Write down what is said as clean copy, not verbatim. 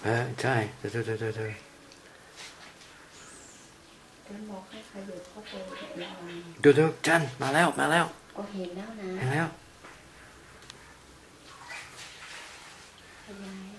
ใช่เธอฉันบอกให้ขยับเข้าไปแบบนี้ดูจันมาแล้วก็เห็นแล้วนะเห็นแล้วขยาย